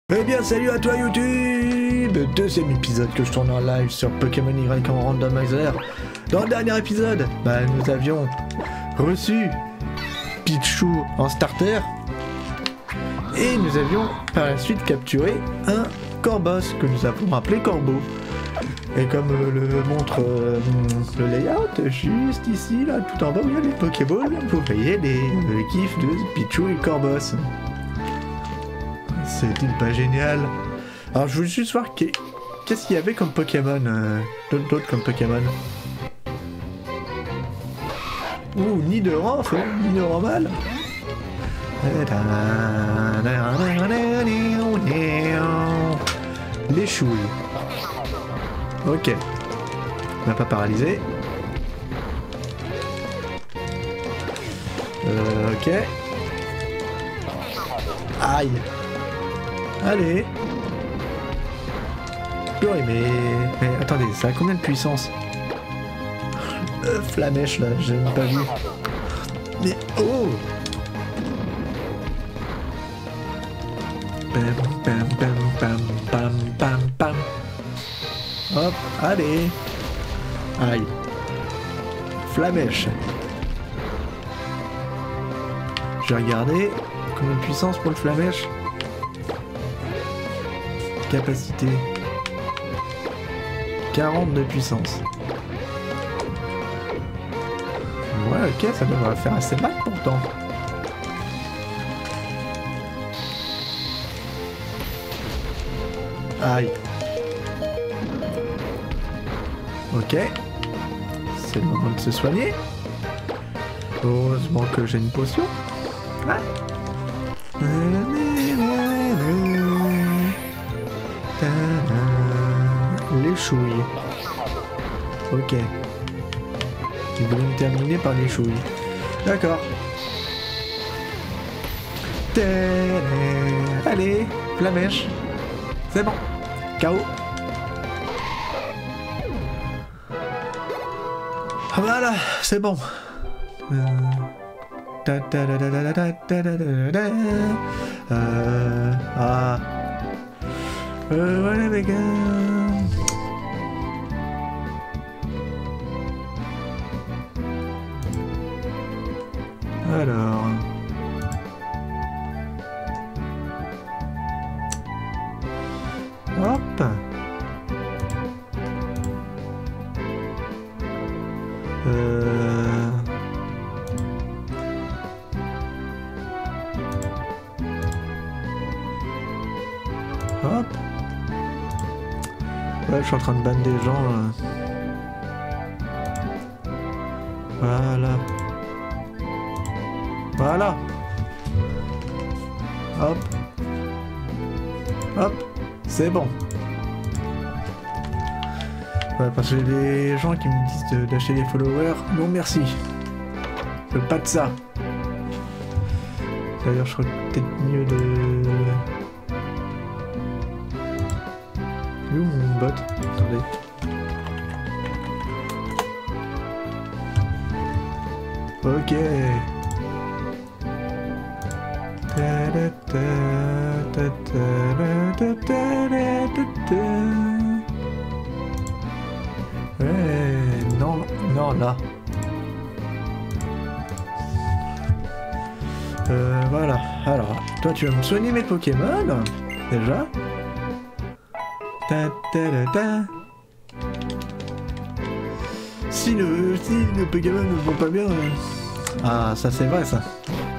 Eh bien salut à toi YouTube. Deuxième épisode que je tourne en live sur Pokémon Y en randomizer. Dans le dernier épisode, nous avions reçu Pichu en starter. Et nous avions par la suite capturé un Corboss que nous avons appelé Corbeau. Et comme le montre le layout, juste ici, là, tout en bas où il y a les Pokéballs, vous voyez les gifs de Pichu et Corboss. C'est-il pas génial? Alors je voulais juste voir qu'est-ce qu'il y avait comme Pokémon, d'autres comme Pokémon. Ouh, ni de rang, c'est ni de rang mal. Les chouilles. Ok. On n'a pas paralysé. Ok. Aïe. Allez. Purée, mais attendez, ça a combien de puissance? Flamèche là, j'ai même pas vu. Mais oh. Pam pam pam pam pam pam pam. Hop, allez. Aïe. Flamèche. Je vais regarder combien de puissance pour le flamèche. Capacité 40 de puissance. Ouais, ok, ça devrait faire assez mal pourtant. Aïe. Ok. C'est le moment de se soigner. Heureusement que j'ai une potion. Ah. Les chouilles. Ok. Ils voulaient me terminer par les chouilles. D'accord. Allez, flamèche. C'est bon. KO. Voilà, c'est bon. Voilà les gars. Alors. Hop. Hop. Ouais, je suis en train de ban des gens là. Voilà. Voilà. Hop. Hop. C'est bon. Ouais, parce que j'ai des gens qui me disent d'acheter des followers. Non merci. Je veux pas de ça. D'ailleurs, je serais peut-être mieux de... Où mon bot? Attendez. Ok. Ouais, non, non, là. Voilà. Alors, toi, tu vas me soigner mes Pokémon, déjà. Si nos Pokémon ne vont pas bien... Ah, ça c'est vrai, ça.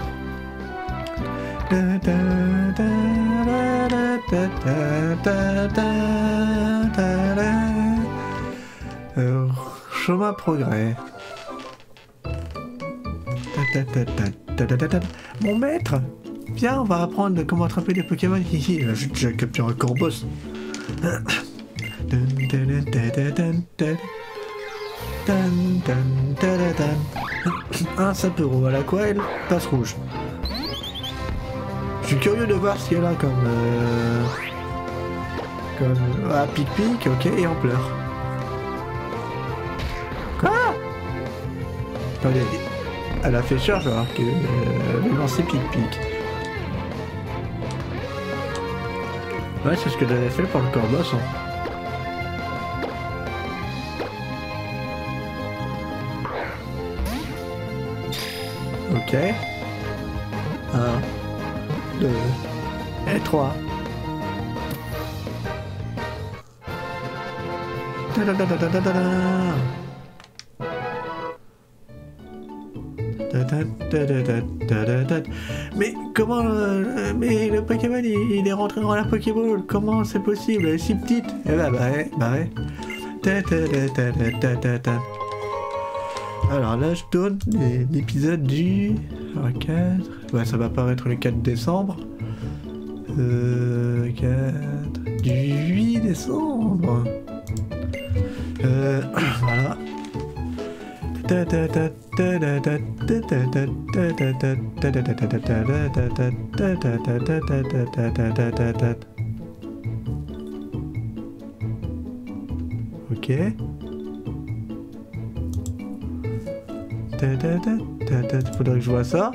Chemin progrès. Mon maître, viens, on va apprendre comment attraper les Pokémon. J'ai déjà capturé un Corboss. Un sapero à la Quail, passe rouge. Je suis curieux de voir ce qu'il y a là comme... Ah, pic-pic, ok, et en pleurs. Quoi? Attendez, elle a fait charge alors qu'elle avait lancé pic-pic. Ouais, c'est ce que j'avais fait pour le corps boss. Hein. Ok. 1, 2 et 3. Mais comment mais le Pokémon il est rentré dans la Pokéball, comment c'est possible? Elle est si petite. Et bah ouais. Alors là je tourne l'épisode du 4. Ouais, ça va apparaître le 4 décembre. 4 du 8 décembre. Voilà. Ok. Faudrait que je vois ça.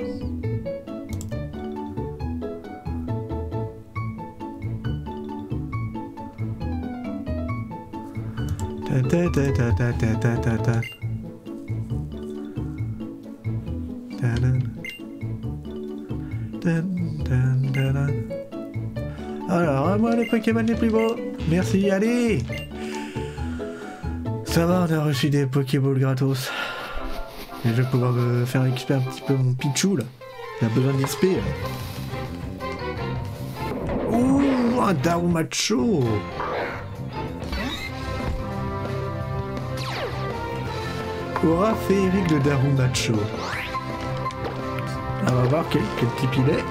Alors, à moi les Pokémon les plus beaux. Merci, allez. Ça va, on a reçu des Pokéballs gratos. Et je vais pouvoir me faire XP un petit peu mon Pichou là. Il a besoin d'XP. Ouh, un Darumacho. Aura féerique de Darumacho. On va voir quel type il est.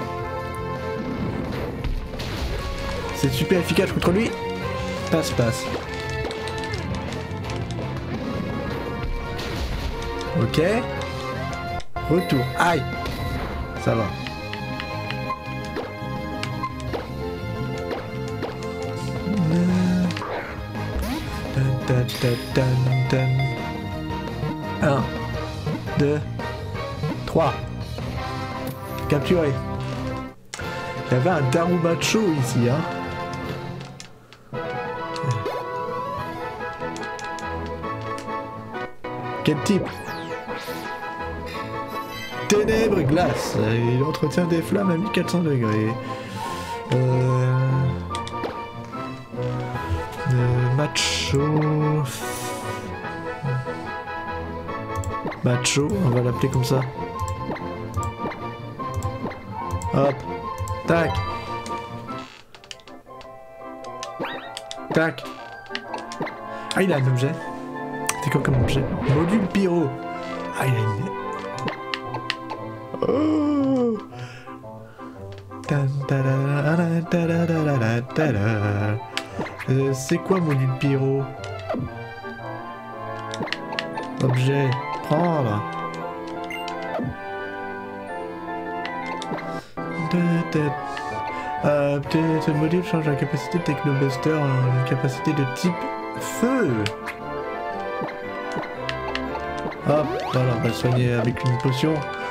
C'est super efficace contre lui. Passe. Ok. Retour. Aïe. Ça va. Un, 2, 3. Capturé. Il y avait un Darumacho ici, hein. Quel type? Ténèbres glace. Il entretient des flammes à 1400 degrés. Macho, on va l'appeler comme ça. Hop. Tac. Tac. Ah, il a un objet. C'est quoi comme objet? Module pyro. Ah, il a une... Oh. C'est quoi module pyro? Objet. Prendre. Ce module change la capacité de Technobuster en une capacité de type feu. Hop, voilà, on va soigner avec une potion.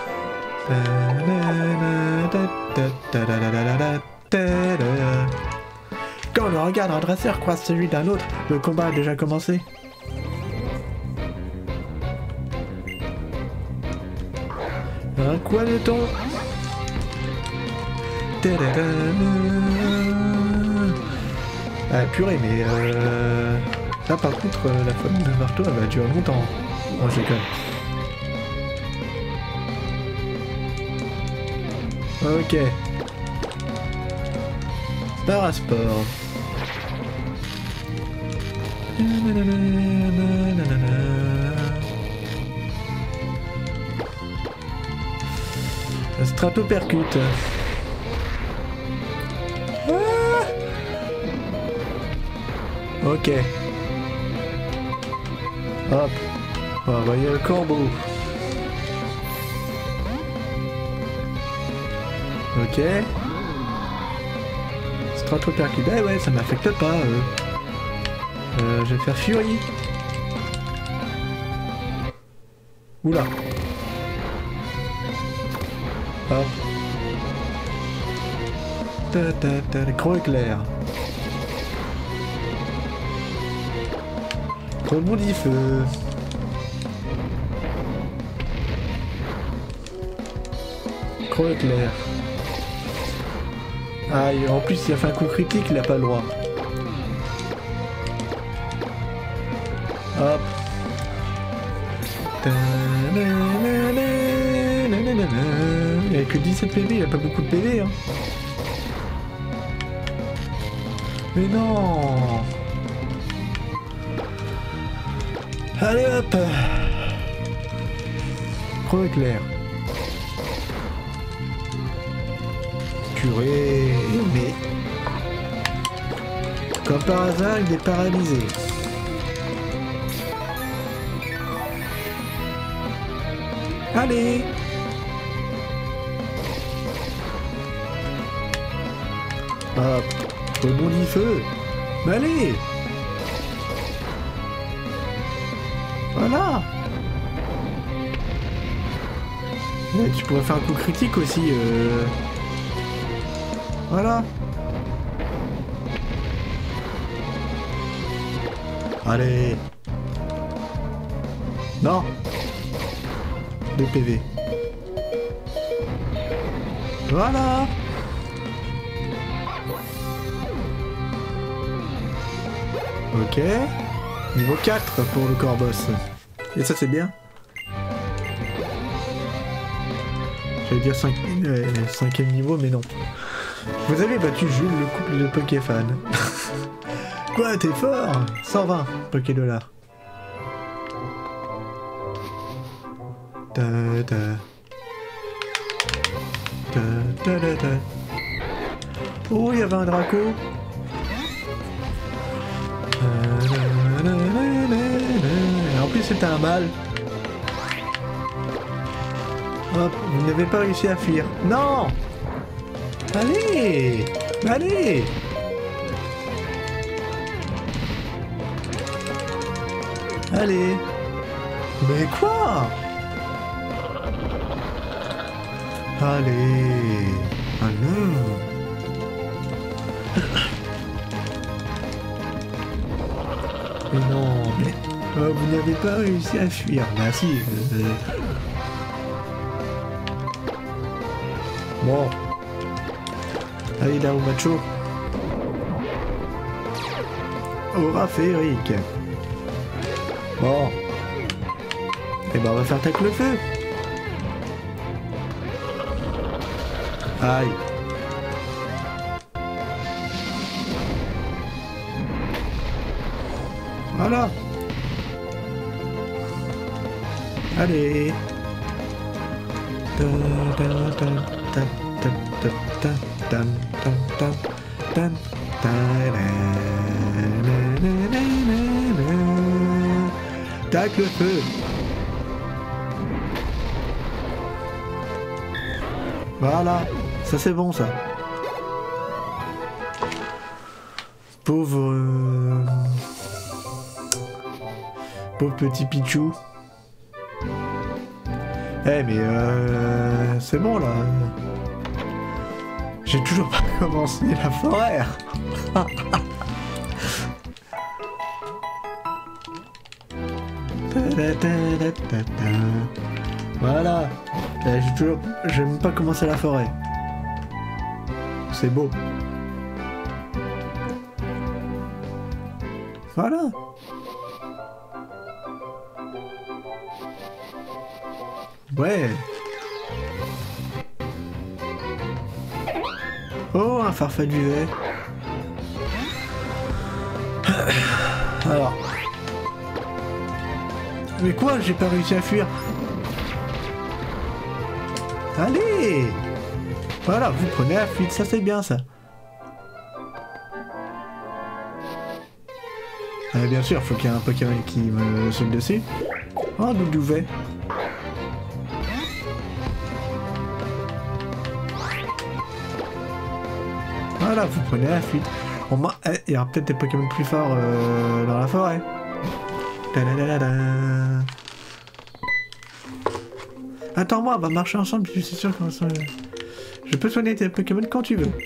Quand le regard d'un dresseur croise celui d'un autre, le combat a déjà commencé. Un quoi de ton? Ah purée, mais là par contre la famille de marteau elle va durer longtemps. Oh je déconne. Ok. Parasport. Stratopercute. Ah ok. Hop. On va envoyer le corbeau. Ok. Stratopercute. Eh ouais, ça m'affecte pas. Je vais faire Fury. Oula. Hop. Gros éclair. Rebondis feu. Croc éclair. Ah, et en plus, il a fait un coup critique, il a pas le droit. Hop. Il a que 17 PV, il a pas beaucoup de PV. Hein. Mais non. Allez hop. Croc éclair. Purée. Mais... Comme par hasard, il est paralysé. Allez. Hop. Rebondis feu. Mais allez. Voilà. Ouais, tu pourrais faire un coup critique aussi. Voilà. Allez. Non. 2 PV. Voilà. Ok. Niveau 4 pour le corps boss. Et ça c'est bien. J'allais dire 5e niveau, mais non. Vous avez battu Jules, le couple de Pokéfan. Quoi, t'es fort? 120 Pokédollars. Da, da. Da, da, da, da. Oh, il y avait un Draco. En plus, c'était un mâle. Hop, vous n'avez pas réussi à fuir. Non! Allez! Allez! Allez! Mais quoi? Allez! Allez! Mais non, mais... vous n'avez pas réussi à fuir. Bah si. Bon. Allez là, au macho. Aura féerique. Bon. Et ben on va faire tac le feu. Aïe. Voilà. Allez. Tac le feu. Voilà. Ça c'est bon ça. Pauvre... Pauvre petit Pichou. Eh mais c'est bon là. J'ai toujours pas commencé la forêt. Voilà. J'ai même pas commencé la forêt. C'est beau. Voilà. Ouais. Oh, un farfalle duvet. Alors. Mais quoi? J'ai pas réussi à fuir. Allez! Voilà, vous prenez la fuite, ça c'est bien ça. Bien sûr, faut qu'il y ait un Pokémon qui me saute dessus. Oh, nous duvet. Voilà, vous prenez la fuite. Au moins, il y aura peut-être des Pokémon plus forts dans la forêt. Attends-moi, on va marcher ensemble, je suis sûr qu'on va... Je peux soigner tes Pokémon quand tu veux.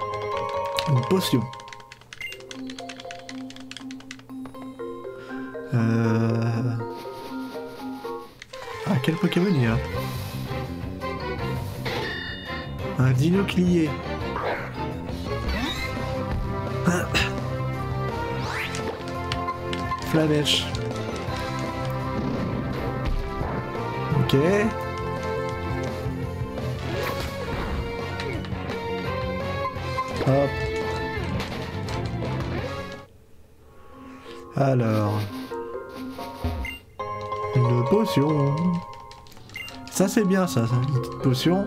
Une potion. Ah, quel Pokémon il y a? Un Dinoclier. Flamèche. Ok. Hop. Alors. Une potion. Ça c'est bien ça, une petite potion.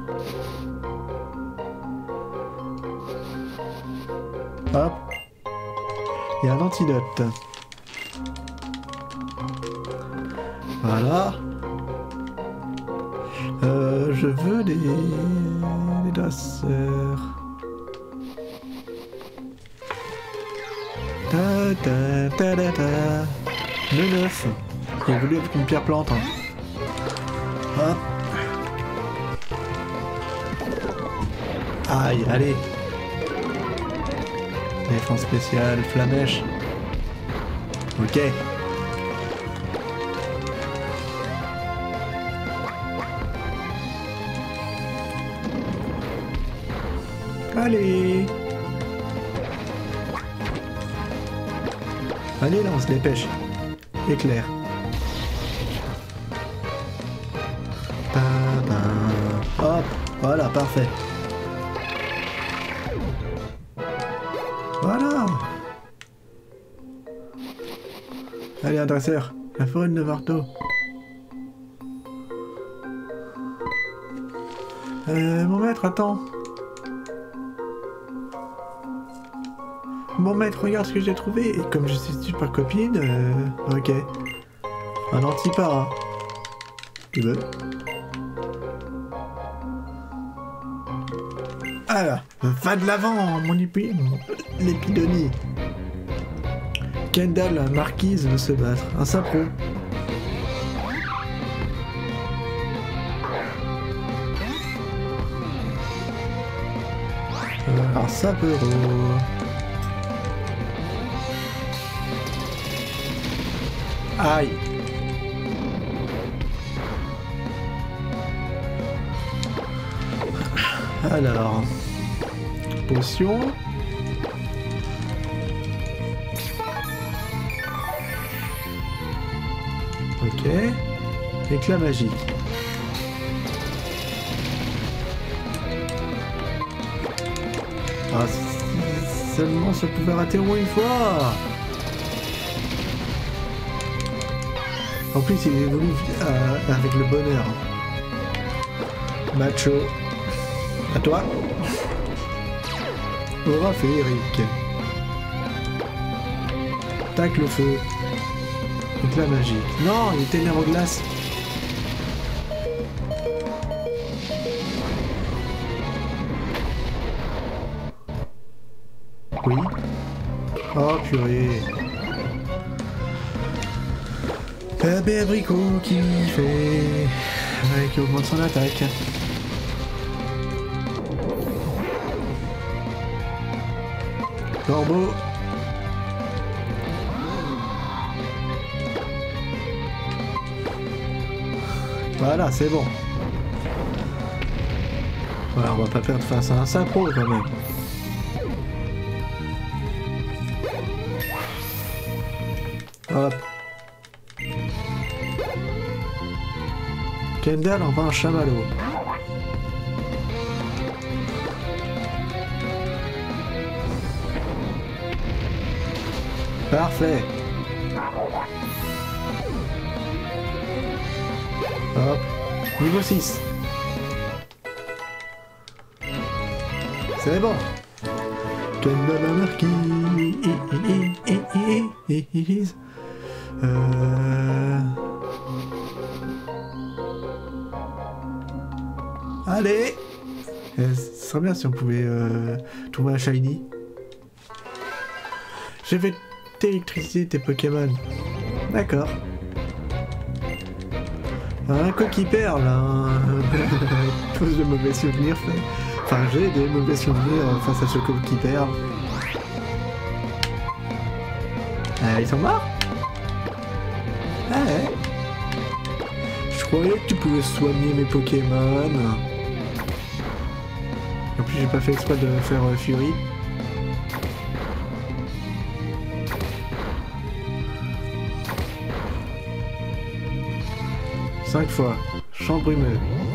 Hop. Et un antidote. Voilà. Je veux les dresseurs. Ta ta ta ta ta. Le 9. J'ai voulu avec une pierre plante. Hein. Hop. Aïe, allez. Défense spéciale, flamèche. Ok. Allez. Allez, là, on se dépêche. Éclair. Hop, voilà, parfait. Voilà. Allez, un dresseur. La forêt de Nevarto. Mon maître, attends. Mon maître, regarde ce que j'ai trouvé. Et comme je suis super copine, ok. Un antipara. Tu veux? Alors, va de l'avant, mon l'épidonie. Kendall, la marquise, veut se battre. Un sapro. Un sapero. Aïe. Alors, potion. Ok. Éclat magique. Ah, si seulement ça pouvait rater au moins une fois. En plus, il évolue avec le bonheur. Macho. À toi. Aura féerique. Tac le feu. Éclat magique. Non, il était nerf glace. Oui. Oh purée. Bébé abricot qui fait... Ouais, qui augmente son attaque. Corbeau. Voilà, c'est bon. Voilà, on va pas perdre face à un sapro quand même. Hop. Kendall envoie un chamallow. Parfait. Hop. Niveau 6. C'est bon. Kendall a marqué. Allez. Ce serait bien si on pouvait trouver un shiny. Je vais t'électriciser tes Pokémon. D'accord. Un coquille perle, tous de mauvais souvenirs. Enfin, j'ai des mauvais souvenirs face à ce coquille perle. Ils sont morts? Ah ouais. Je croyais que tu pouvais soigner mes Pokémon. En plus, j'ai pas fait exprès de faire Fury. Cinq fois. Champ brumeux.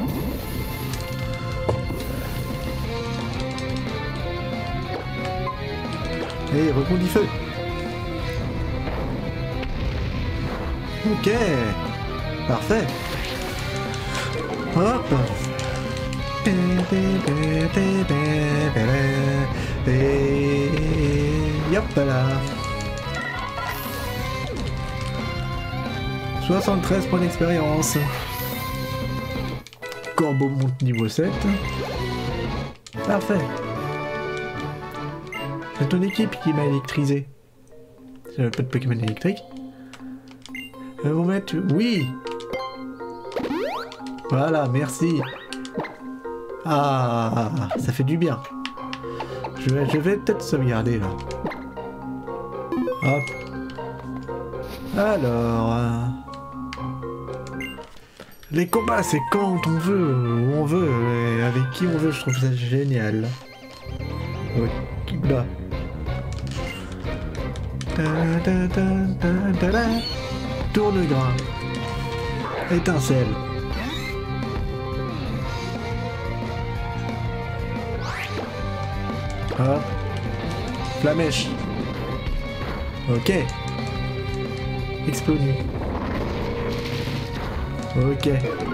Et rebondit feu. Ok. Parfait. Hop. Et hop là. 73 points d'expérience. Corbeau monte niveau 7. Parfait. C'est ton équipe qui m'a électrisé. J'avais pas de Pokémon électrique. Vous mettre... Oui. Voilà, merci. Ah, ça fait du bien. Je vais peut-être sauvegarder là. Hop. Alors... les combats, c'est quand on veut, où on veut, et avec qui on veut, je trouve ça génial. Ok, là. Tourne-grain. Étincelle. Hop. Flamèche. Ok. Explosion. Ok.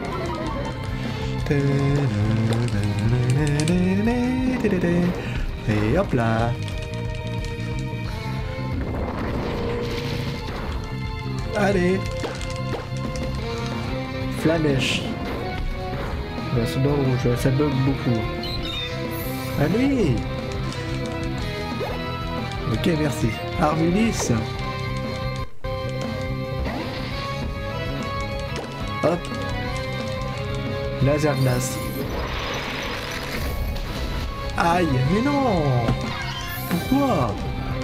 Et hop là. Allez. Flamèche. Bah, c'est dans le rouge, ça bug beaucoup. Allez. Ok, merci. Armulis. Hop. Laser glace. Aïe, mais non. Pourquoi?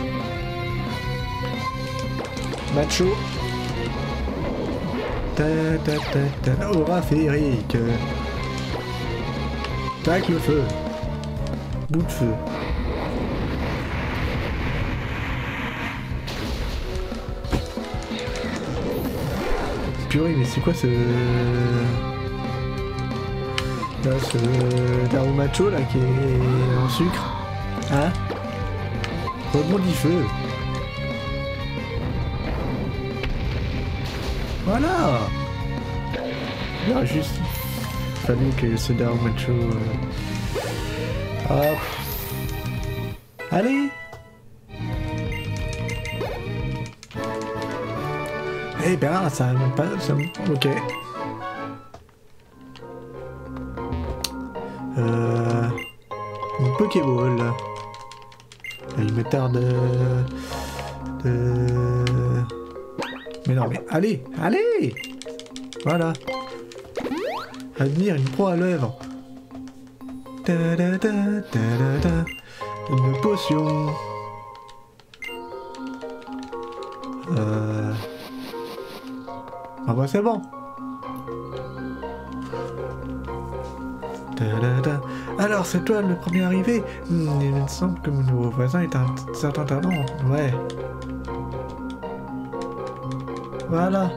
Macho. Aura féerique. Tac le feu. Bout de feu. Purée, mais c'est quoi ce... là, ce Darumacho là qui est en sucre? Hein? Rebondit feu. Voilà. Il aurait juste fallu que ce Darumacho... Hop. Allez. Eh ben, ça même pas... Ça... Ok. Une Pokéball. Il me tarde... Mais non, mais allez, allez. Voilà. Admire une proie à l'œuvre. Une potion. Ah bah c'est bon. Alors c'est toi le premier arrivé. Il me semble que mon nouveau voisin est un certain talent. Ouais. Voilà.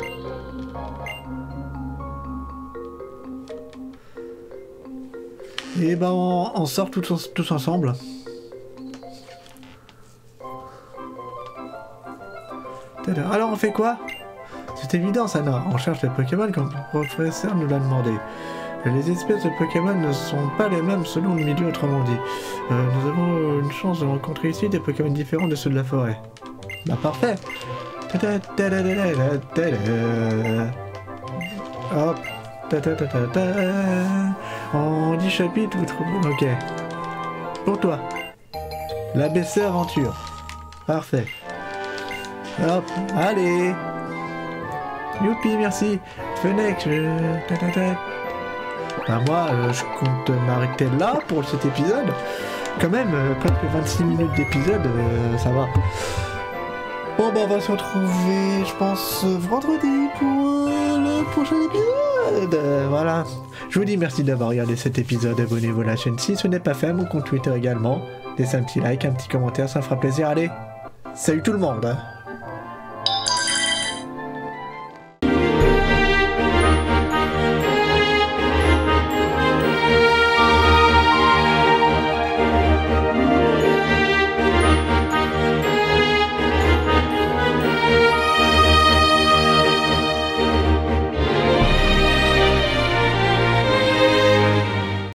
Et ben on sort tous ensemble. Alors on fait quoi? C'est évident, Sana. On cherche les Pokémon comme le professeur nous l'a demandé. Les espèces de Pokémon ne sont pas les mêmes selon le milieu, autrement dit. Nous avons une chance de rencontrer ici des Pokémon différents de ceux de la forêt. Bah parfait. Hop. En 10 chapitres, vous trouvez... Ok. Pour toi. l'ABC Aventure. Parfait. Hop, allez. Youpi, merci. Fenech, bah moi, je compte m'arrêter là pour cet épisode. Quand même, presque 26 minutes d'épisode, ça va. Bon bah on va se retrouver, je pense, vendredi pour le prochain épisode. Voilà. Je vous dis merci d'avoir regardé cet épisode, abonnez-vous à la chaîne si ce n'est pas fait, à mon compte Twitter également. Laissez un petit like, un petit commentaire, ça me fera plaisir. Allez, salut tout le monde.